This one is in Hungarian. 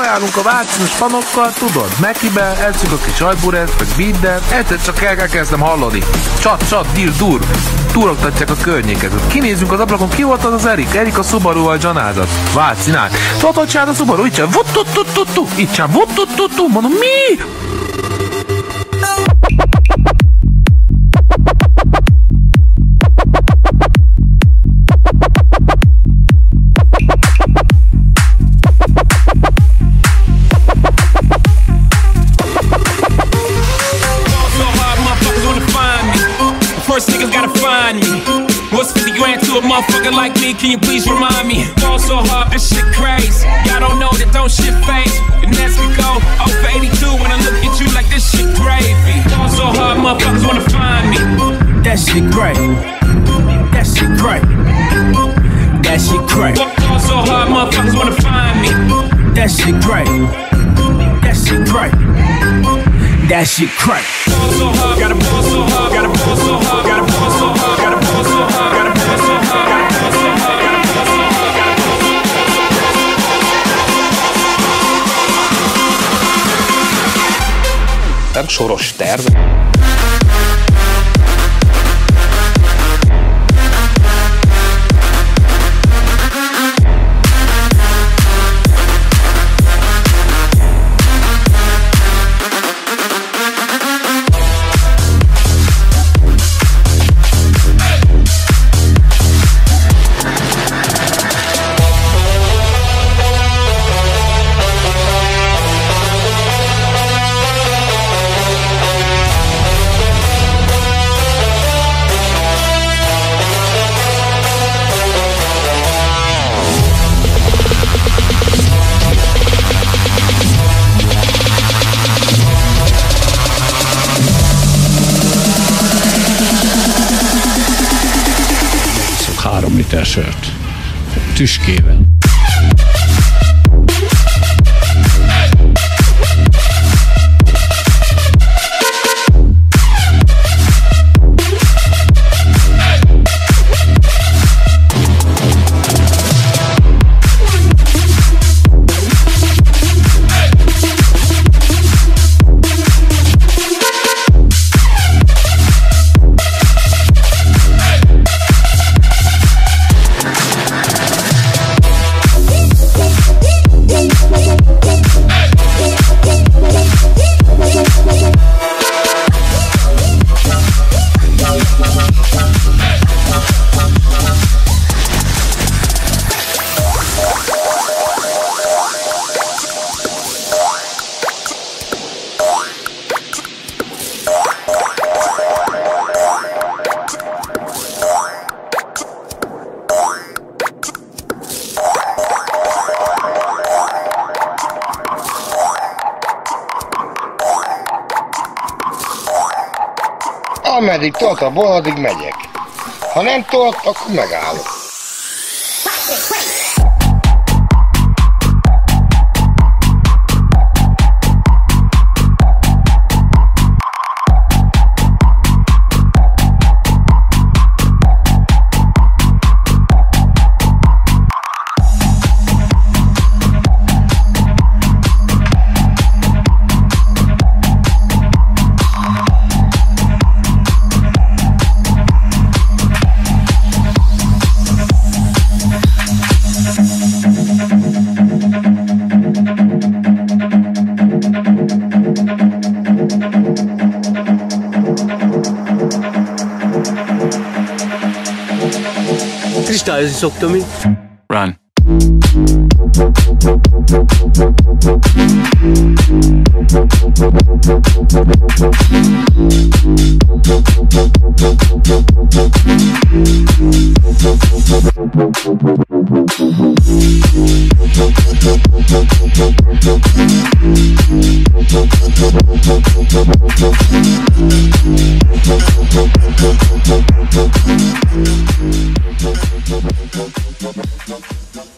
Beállunk a vácinos panokkal, tudod, Mekibe, eszünk a kis ajburest, meg viddel, egyszer csak elkezdtem hallani. Csat, dir-dur, túrogtatják a környéket. Kinézünk az ablakon, ki volt az az Erik? Erik a Subaru-val dzsanázat. Vácinál. Tudod, hogy csinált a Subaru? Így csinál, vut-tut-tut-tut-tu, így csinál, vut-tut-tut-tu, mondom, mi? First niggas gotta find me. What's 50 grand to a motherfucker like me? Can you please remind me? Fall so hard, this shit crazy. Y'all don't know that don't shit phase. And as we go, over 82 when I look at you like this shit gravy. Fall so hard, motherfuckers wanna find me. That shit great. That shit great. That shit great. Fall so hard, motherfuckers wanna find me. That shit great. That shit great. That shit crack. Ball so hard, gotta ball so hard, gotta ball so hard, gotta ball so hard, gotta ball so hard, gotta ball so hard, gotta ball so hard, gotta ball so hard, gotta ball so hard. Nem soros terv. Iszok 3 liter sört. Tüskével. Ameddig tolt a bol, addig megyek. Ha nem tolt, akkor megállok. Kristályozni szoktam én. Run. Thank you.